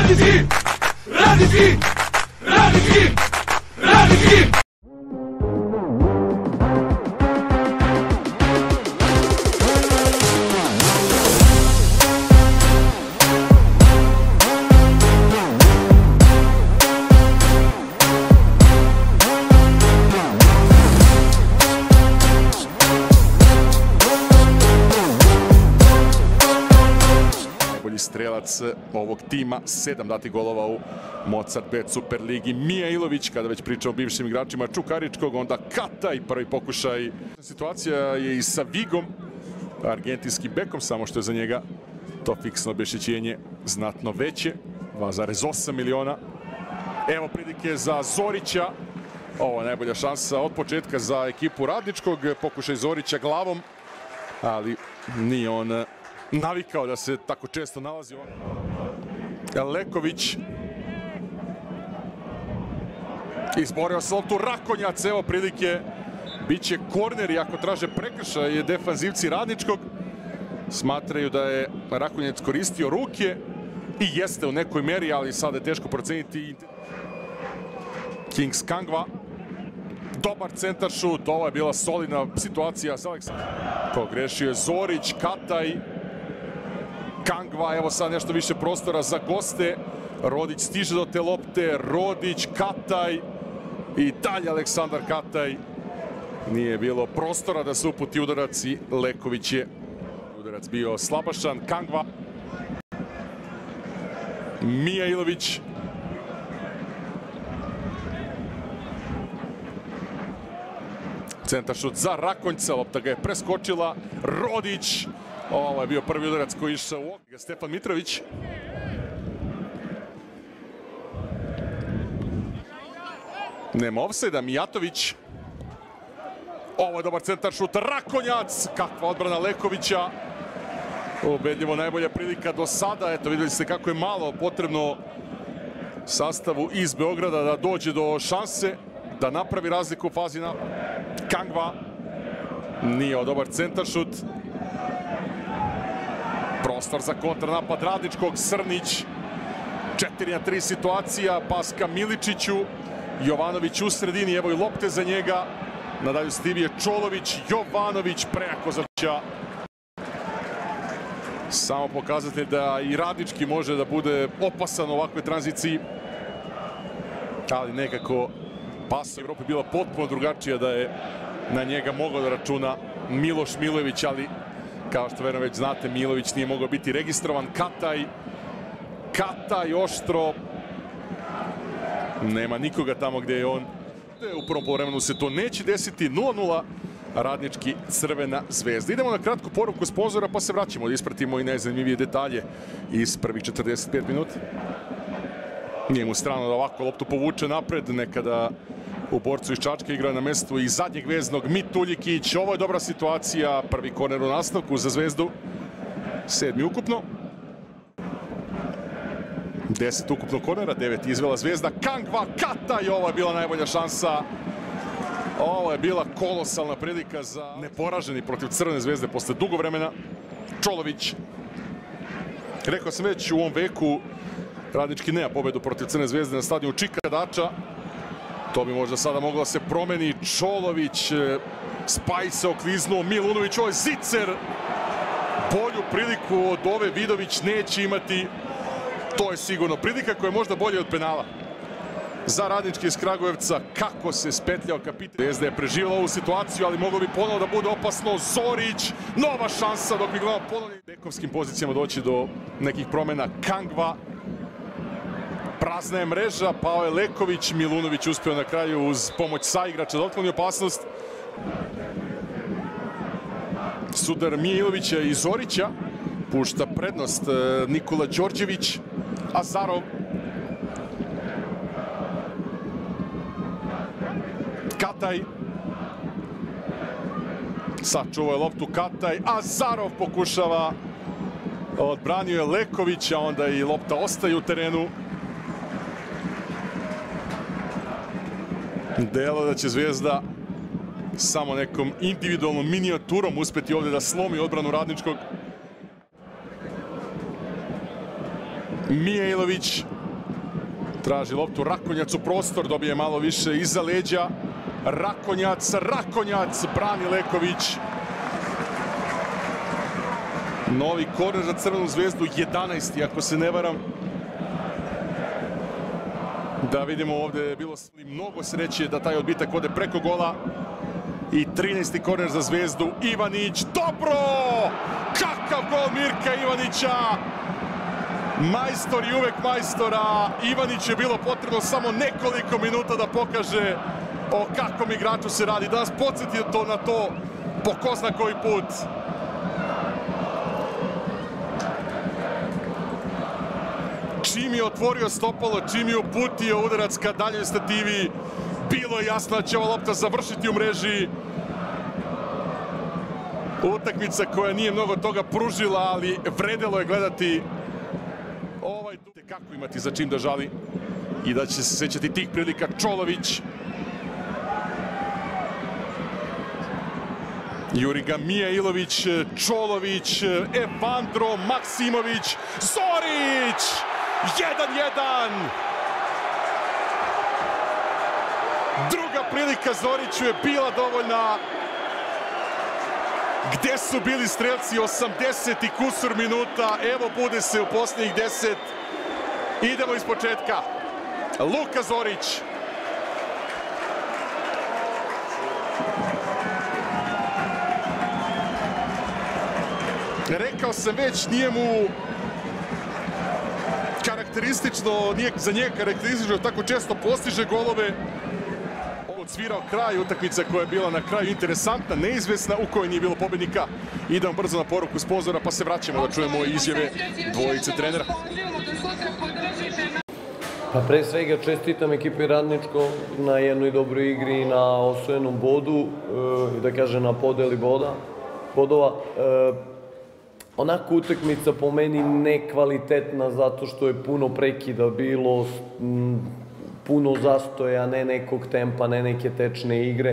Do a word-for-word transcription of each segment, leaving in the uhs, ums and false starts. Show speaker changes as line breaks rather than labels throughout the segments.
Radnici! Radnici! Radnici! Radnici!
Strelac ovog tima, sedam datih golova u Mozart Bet Super ligi. Mija Ilović, kada već pričamo o bivšim igračima Čukaričkog, onda Kataj, prvi pokušaj. Situacija je i sa Vigom, argentinskim bekom, samo što je za njega to fiksno obeštećenje znatno veće, dva zarez osam miliona. Evo prilike za Zorića, ovo je najbolja šansa od početka za ekipu Radničkog, pokušaj Zorića glavom, ali nije on navikao da se tako često nalazi ovdje. Leković izborio se loptu, Rakonjac, evo prilike, bit će korner i ako traže prekršaj defanzivci Radničkog. Smatraju da je Rakonjac koristio ruke i jeste u nekoj meri, ali sada je teško proceniti. Kings Kangva, dobar centar šut, ovo je bila solidna situacija s Aleksandrom. Pogrešio je Zorić, Kataj, Kangva, evo sad nešto više prostora za goste. Rodić stiže do te lopte, Rodić, Kataj i dalje Aleksandar Kataj. Nije bilo prostora da se uputi udarac i Leković je udarac bio slabašan. Kangva, Mija Ilović, centar šut za Rakonjca, lopta ga je preskočila, Rodić. Ovo je bio prvi udarac koji je išao u okvir. Stefan Mitrović. Nema ofsajda, Mijatović. Ovo je dobar centar šut, Rakonjac. Kakva odbrana Lekovića. Ubedljivo najbolja prilika do sada. Eto, vidjeli ste kako je malo potrebno sastavu iz Beograda da dođe do šanse, da napravi razliku u fazi napada. Kangva. Nije dobar centar šut. Prostor za kontranapad Radničkog, Srnić. četiri na tri situacija, pas ka Miličiću. Jovanović u sredini, evo i lopte za njega. Nadalju stivije Čolović, Jovanović prejako za Ča. Samo pokazatelj da i Radnički može da bude opasan u ovakvoj tranziciji. Ali nekako pas u Evropi bila potpuno drugačija, da je na njega mogao da računa Miloš Milojević, ali kao što verujem već znate, Milović nije mogao biti registrovan. Kataj, Kataj oštro. Nema nikoga tamo gdje je on. U prvom poluvremenu se to neće desiti. nula nula, Radnički, Crvena zvezda. Idemo na kratku poruku sponzora pa se vraćamo da ispratimo i najzanimljivije detalje iz prvih četrdeset pet minuta. Nije mu strano da ovako loptu povuče napred, nekada u borcu iz Čačka igra na mestu i zadnjeg veznog Mituljikić. Ovo je dobra situacija, prvi korner u nastavku za Zvezdu. Sedmi ukupno. Deset ukupno kornera, devet izvela Zvezda. Kangva, Kataj, ovo je bila najbolja šansa. Ovo je bila kolosalna prilika za neporaženi protiv Crvene zvezde posle dugo vremena. Čolović. Rekao sam već, u ovom veku Radnički nema pobedu protiv Crvene zvezde na stadionu Čika Dača. To bi možda sada moglo da se promeni. Čolović, Spaj se okliznuo, Milunović, ovo je zicer. Bolju priliku od ove Vidović neće imati. To je sigurno prilika koja je možda bolja od penala. Za Radnički iz Kragujevca, kako se spetljao kapitan. Zvezda je preživjela ovu situaciju, ali moglo bi ponovo da bude opasno. Zorić, nova šansa dok bi gledao ponovno bekovskim pozicijama doći do nekih promjena. Kangva. Prazna je mreža, pao je Leković, Milunović uspio na kraju uz pomoć saigrača da otkloni opasnost. Sudar Mijailovića i Zorića, pušta prednost Nikola Đorđević, Azarov. Kataj. Sačuvao je loptu Kataj, Azarov pokušava, odbranio je Leković, a onda i lopta ostaje u terenu. Delo da će Zvezda samo nekom individualnom minijaturom uspeti ovdje da slomi odbranu Radničkog. Mijailović, Traži loptu Rakonjac u prostor, dobije malo više iza leđa. Rakonjac, Rakonjac, brani Leković. Novi korner za Crvenu zvezdu, jedanaesti ako se ne varam. Da vidimo, ovde je bilo mnogo sreće da taj odbitak ode preko gola. I trinaesti korner za Zvezdu, Ivanić, dobro! Kakav gol Mirka Ivanića! Majstor i uvek majstora. Ivanić je bilo potrebno samo nekoliko minuta da pokaže o kakvom igraču se radi. Da nas podsjeti to na to po ko zna koji put. Čim je otvorio stopalo, čim je uputio udarac ka daljoj stativi, bilo je jasno da će ova lopta završiti u mreži. Utakmica koja nije mnogo toga pružila, ali vredelo je gledati. Ovaj dute kako imati za čim da žali i da će se sećati tih prilika. Čolović. Juriga Mijailović, Čolović, Evandro Maksimović, Zorić! jedan jedan! Druga prilika Zoriću je bila dovoljna. Gde su bili strelci? osamdeset i kusur minuta. Evo bude se u posljednjih deset. Idemo iz početka. Luka Zorić. Rekao sam već, nije mu karakteristično, nije za njega karakteristično da tako često postiže golove. Odsvirao kraj, utakmica koja je bila na kraju interesantna, neizvesna, u kojoj nije bilo pobednika. Idemo brzo na poruku sponzora, pa se vraćamo da čujemo izjave dvojice trenera.
Pa pre svega čestitam ekipi Radničko na jednoj dobroj igri i na osvojenom bodu i da kažem na podeli boda, bodova. Onako utakmica po meni nekvalitetna zato što je puno prekida bilo, puno zastoja, ne nekog tempa, ne neke tečne igre.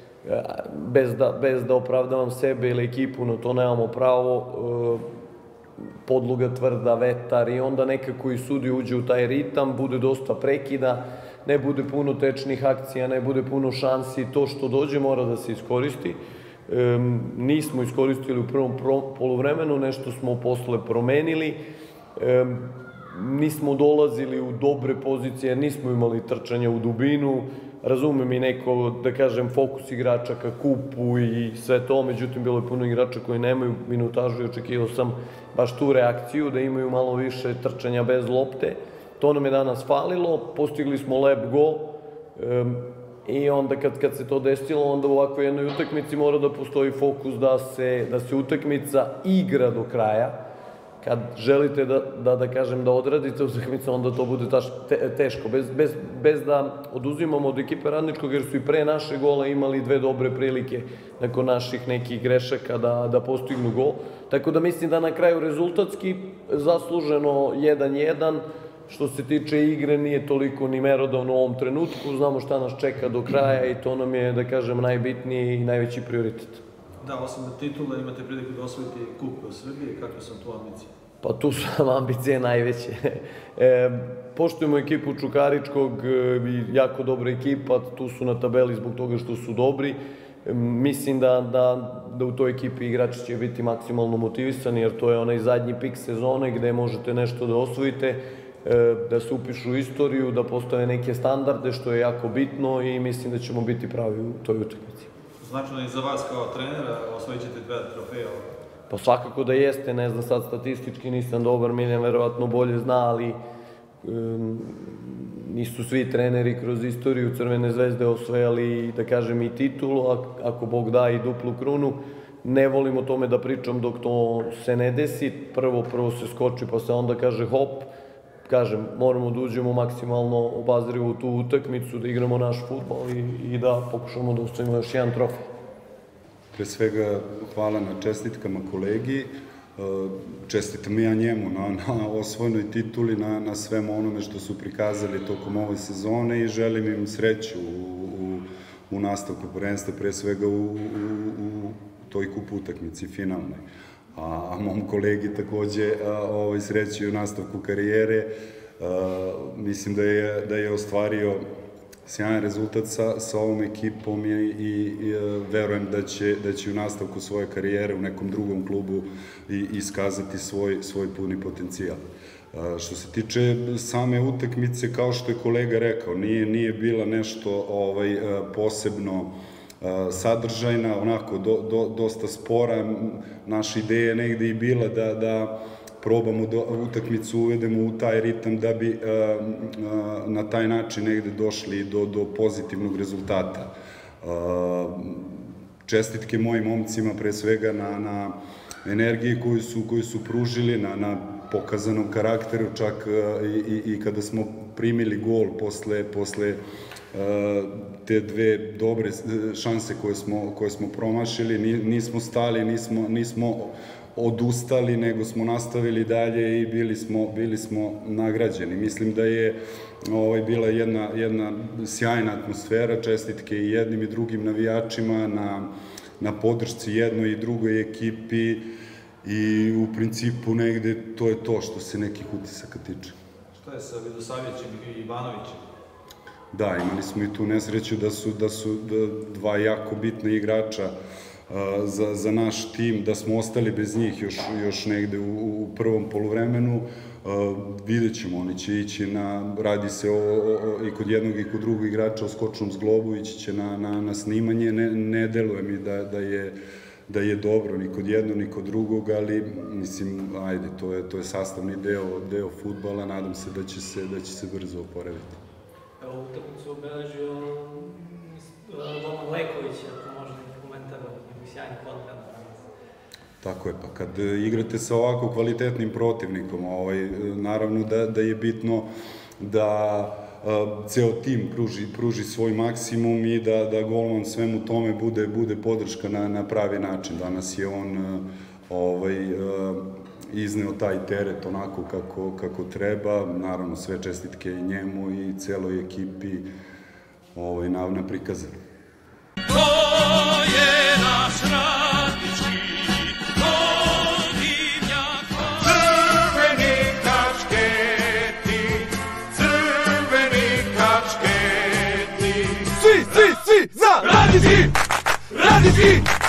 Bez da, bez da opravdavam sebe ili ekipu, no to nemamo pravo. Podloga tvrda, vetar i onda nekako i sudi uđe u taj ritam, bude dosta prekida, ne bude puno tečnih akcija, ne bude puno šansi, to što dođe mora da se iskoristi. E, nismo iskoristili u prvom poluvremenu, nešto smo posle promenili, e, nismo dolazili u dobre pozicije, nismo imali trčanje u dubinu, razumem i neko, da kažem, fokus igrača ka kupu i sve to, međutim bilo je puno igrača koji nemaju minutažu i očekivao sam baš tu reakciju, da imaju malo više trčanja bez lopte. To nam je danas falilo, postigli smo lep go i onda kad, kad se to desilo, onda u ovakvoj jednoj utakmici mora da postoji fokus da se, da se utakmica igra do kraja. Kad želite da, da, da kažem, da odradite utakmicu, onda to bude taš, te, teško, bez, bez, bez da oduzimamo od ekipe Radničkog, jer su i pre naše gola imali dve dobre prilike nakon naših nekih grešaka da, da postignu gol. Tako da mislim da na kraju rezultatski zasluženo jedan jedan. Što se tiče igre, nije toliko ni merodavno u ovom trenutku. Znamo šta nas čeka do kraja i to nam je, da kažem, najbitniji i najveći prioritet.
Da, osim titula imate priliku da osvojite kup u Srbiji, kakve su tu ambicije?
Pa tu su nam ambicije najveće. E, poštujemo ekipu Čukaričkog, e, jako dobra ekipa, tu su na tabeli zbog toga što su dobri. E, mislim da, da, da u toj ekipi igrači će biti maksimalno motivisani, jer to je onaj zadnji pik sezone gde možete nešto da osvojite, e, da se upišu u istoriju, da postave neke standarde, što je jako bitno i mislim da ćemo biti pravi u toj utakmici.
Značajno i za vas kao trenera, osvojit ćete dve trofeje?
Pa svakako da jeste, ne znam sad statistički, nisam dobar, Miljan verovatno bolje zna, ali um, nisu svi treneri kroz istoriju Crvene zvezde osvojali, da kažem, i titulu, ako Bog da i duplu krunu. Ne volim o tome da pričam dok to se ne desi, prvo, prvo se skoči pa se onda kaže hop. Kažem, moramo da uđemo maksimalno obazrivo u tu utakmicu, da igramo naš fudbal i, i da pokušamo da osvojimo još jedan trofej.
Pre svega, hvala na čestitkama kolegi, čestitam i ja njemu na, na osvojenoj tituli, na, na svemu onome što su prikazali tokom ove sezone i želim im sreću u, u, u nastavku prvenstva, pre svega u, u, u toj kup utakmici finalnoj. A, a mom kolegi takođe ovaj, sreću u nastavku karijere. Mislim da je, da je ostvario sjajan rezultat sa, sa ovom ekipom i, i, i verujem da će, da će u nastavku svoje karijere u nekom drugom klubu i, iskazati svoj, svoj puni potencijal. Što se tiče same utakmice, kao što je kolega rekao, nije, nije bila nešto ovaj, posebno sadržajna, onako do, do, dosta spora. Naša ideja je negde i bila da, da probamo da utakmicu uvedemo u taj ritam da bi na taj način negde došli do, do pozitivnog rezultata. Čestitke mojim momcima pre svega na, na energiji koju su, koju su pružili, na, na pokazanom karakteru, čak i, i, i kada smo primili gol posle, posle te dve dobre šanse koje smo, koje smo promašili, nismo stali, nismo, nismo odustali, nego smo nastavili dalje i bili smo, bili smo nagrađeni. Mislim da je ovaj, bila jedna, jedna sjajna atmosfera, čestitke i jednim i drugim navijačima na, na podršci jednoj i drugoj ekipi i u principu negde to je to što se nekih utisaka tiče.
Šta je sa Vidosavljevićem i Ivanovićem?
Da, imali smo i tu nesreću da su, da su dva jako bitna igrača Za, za naš tim, da smo ostali bez njih još, još negde u, u prvom poluvremenu. Vidjet ćemo, oni će ići na, radi se o, o, i kod jednog i kod drugog igrača o skočnom zglobu, ići će na, na, na snimanje. Ne, ne deluje mi da, da, je, da je dobro ni kod jednog ni kod drugog, ali mislim, ajde, to je, to je sastavni deo, deo fudbala, nadam se da će se, da će se brzo oporaviti.
Evo, utakmicu obeležio Doman Leković, ako možda komentar sjajni kontra danas.
Tako je, pa kad igrate sa ovako kvalitetnim protivnikom, ovaj, naravno da, da je bitno da a, ceo tim pruži, pruži svoj maksimum i da, da golman svemu tome bude, bude podrška na, na pravi način. Danas je on a, ovaj, a, izneo taj teret onako kako, kako treba, naravno sve čestitke i njemu i celoj ekipi ovaj, na, na prikazanu.
To je naš radnički podivnjak. Crveni kačketi, crveni kačketi. Svi, svi, svi za radnički, radnički.